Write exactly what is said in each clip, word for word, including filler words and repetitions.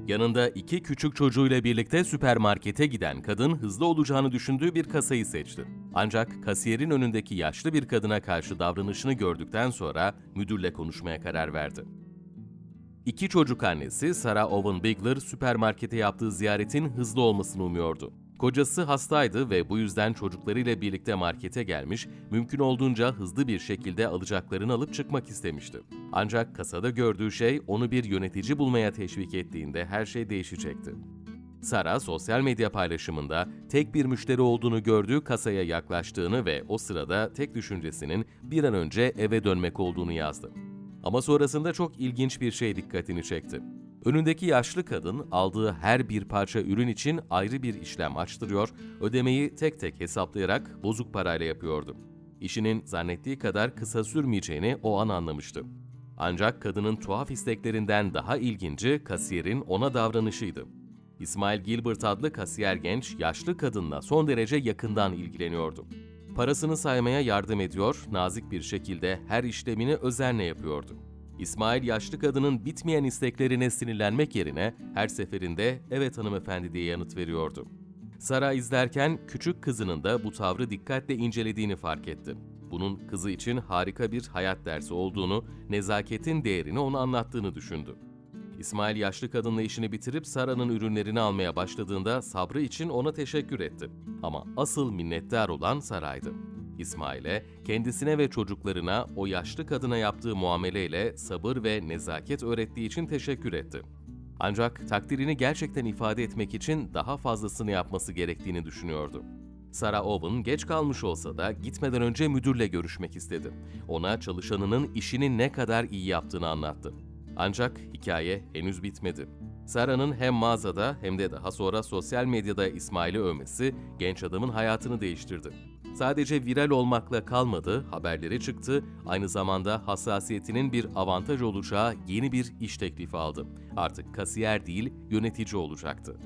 Yanında iki küçük çocuğuyla birlikte süpermarkete giden kadın hızlı olacağını düşündüğü bir kasayı seçti. Ancak kasiyerin önündeki yaşlı bir kadına karşı davranışını gördükten sonra müdürle konuşmaya karar verdi. İki çocuk annesi Sarah Owen Bigler süpermarkete yaptığı ziyaretin hızlı olmasını umuyordu. Kocası hastaydı ve bu yüzden çocuklarıyla birlikte markete gelmiş, mümkün olduğunca hızlı bir şekilde alacaklarını alıp çıkmak istemişti. Ancak kasada gördüğü şey onu bir yönetici bulmaya teşvik ettiğinde her şey değişecekti. Sarah sosyal medya paylaşımında tek bir müşteri olduğunu gördüğü kasaya yaklaştığını ve o sırada tek düşüncesinin bir an önce eve dönmek olduğunu yazdı. Ama sonrasında çok ilginç bir şey dikkatini çekti. Önündeki yaşlı kadın aldığı her bir parça ürün için ayrı bir işlem açtırıyor, ödemeyi tek tek hesaplayarak bozuk parayla yapıyordu. İşinin zannettiği kadar kısa sürmeyeceğini o an anlamıştı. Ancak kadının tuhaf isteklerinden daha ilginci kasiyerin ona davranışıydı. İsmail Gilbert adlı kasiyer genç, yaşlı kadınla son derece yakından ilgileniyordu. Parasını saymaya yardım ediyor, nazik bir şekilde her işlemini özenle yapıyordu. İsmail yaşlı kadının bitmeyen isteklerine sinirlenmek yerine her seferinde "Evet hanımefendi" diye yanıt veriyordu. Sarah izlerken küçük kızının da bu tavrı dikkatle incelediğini fark etti. Bunun kızı için harika bir hayat dersi olduğunu, nezaketin değerini ona anlattığını düşündü. İsmail yaşlı kadınla işini bitirip Sarah'nın ürünlerini almaya başladığında sabrı için ona teşekkür etti. Ama asıl minnettar olan Sarah'ydı. İsmail'e, kendisine ve çocuklarına o yaşlı kadına yaptığı muameleyle sabır ve nezaket öğrettiği için teşekkür etti. Ancak takdirini gerçekten ifade etmek için daha fazlasını yapması gerektiğini düşünüyordu. Sarah Owen geç kalmış olsa da gitmeden önce müdürle görüşmek istedi. Ona çalışanının işini ne kadar iyi yaptığını anlattı. Ancak hikaye henüz bitmedi. Sarah'nın hem mağazada hem de daha sonra sosyal medyada İsmail'i övmesi genç adamın hayatını değiştirdi. Sadece viral olmakla kalmadı, haberleri çıktı, aynı zamanda hassasiyetinin bir avantaj olacağı yeni bir iş teklifi aldı. Artık kasiyer değil, yönetici olacaktı.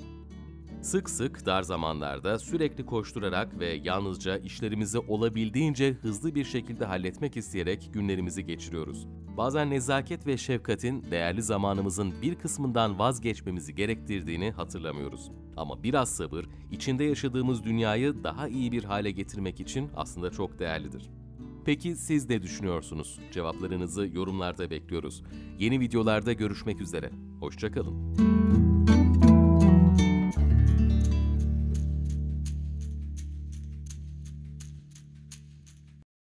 Sık sık dar zamanlarda sürekli koşturarak ve yalnızca işlerimizi olabildiğince hızlı bir şekilde halletmek isteyerek günlerimizi geçiriyoruz. Bazen nezaket ve şefkatin değerli zamanımızın bir kısmından vazgeçmemizi gerektirdiğini hatırlamıyoruz. Ama biraz sabır, içinde yaşadığımız dünyayı daha iyi bir hale getirmek için aslında çok değerlidir. Peki siz ne düşünüyorsunuz? Cevaplarınızı yorumlarda bekliyoruz. Yeni videolarda görüşmek üzere. Hoşça kalın.